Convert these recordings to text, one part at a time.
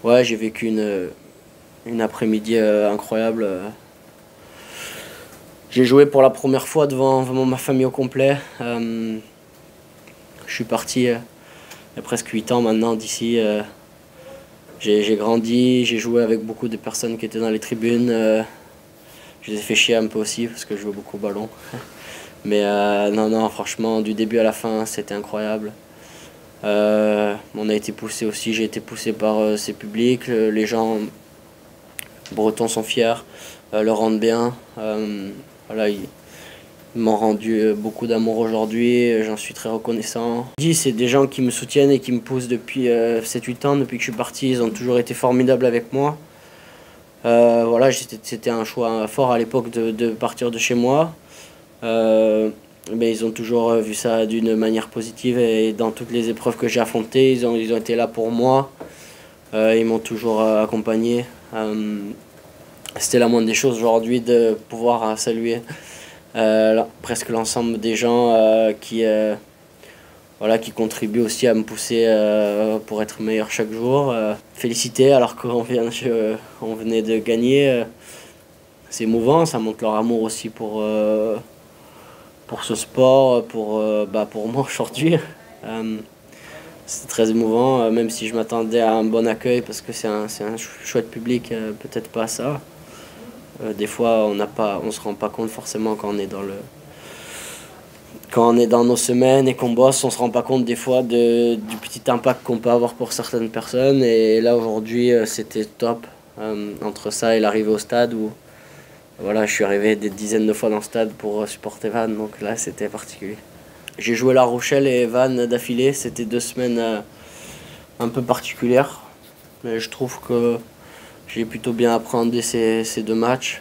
Ouais, j'ai vécu une après-midi incroyable. J'ai joué pour la première fois devant ma famille au complet. Je suis parti il y a presque 8 ans maintenant d'ici. J'ai grandi, j'ai joué avec beaucoup de personnes qui étaient dans les tribunes. Je les ai fait chier un peu aussi parce que je jouais beaucoup au ballon. Mais non, franchement, du début à la fin, c'était incroyable. On a été poussé aussi, j'ai été poussé par ces publics. Les gens bretons sont fiers, le rendent bien. Voilà, ils m'ont rendu beaucoup d'amour aujourd'hui, j'en suis très reconnaissant. C'est des gens qui me soutiennent et qui me poussent depuis 7-8 ans, depuis que je suis parti. Ils ont toujours été formidables avec moi. Voilà, c'était un choix fort à l'époque de partir de chez moi. Mais ils ont toujours vu ça d'une manière positive et dans toutes les épreuves que j'ai affrontées, ils ont été là pour moi. Ils m'ont toujours accompagné. C'était la moindre des choses aujourd'hui de pouvoir saluer presque l'ensemble des gens voilà, qui contribuent aussi à me pousser pour être meilleur chaque jour. Féliciter alors qu'on venait de gagner. C'est émouvant, ça montre leur amour aussi pour ce sport, pour moi aujourd'hui. C'est très émouvant, même si je m'attendais à un bon accueil parce que c'est un chouette public, peut-être pas ça. Des fois, on se rend pas compte forcément quand on est dans nos semaines et qu'on bosse, on se rend pas compte des fois du petit impact qu'on peut avoir pour certaines personnes. Et là aujourd'hui, c'était top. Entre ça et l'arrivée au stade où voilà, je suis arrivé des dizaines de fois dans le stade pour supporter Vannes, donc là c'était particulier. J'ai joué La Rochelle et Vannes d'affilée, c'était 2 semaines un peu particulières, mais je trouve que j'ai plutôt bien appréhendé ces 2 matchs.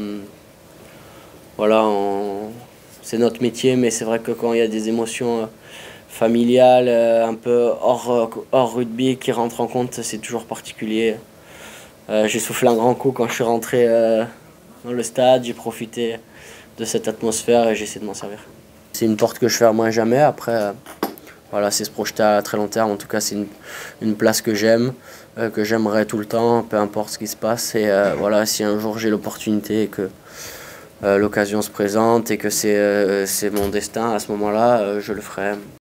Voilà, c'est notre métier, mais c'est vrai que quand il y a des émotions familiales, un peu hors rugby qui rentrent en compte, c'est toujours particulier. J'ai soufflé un grand coup quand je suis rentré dans le stade, j'ai profité de cette atmosphère et j'ai essayé de m'en servir. C'est une porte que je fermerai jamais. Après, voilà, c'est se projeter à très long terme. En tout cas, c'est une place que j'aime, que j'aimerais tout le temps, peu importe ce qui se passe. Et voilà, si un jour j'ai l'opportunité et que l'occasion se présente et que c'est mon destin à ce moment-là, je le ferai.